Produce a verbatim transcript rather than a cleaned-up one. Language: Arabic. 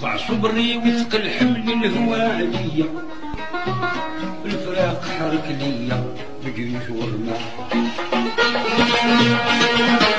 ضاع صبري وثقل حمل الهوى عليا، الفراق حرك ليا بجيوش ورماح.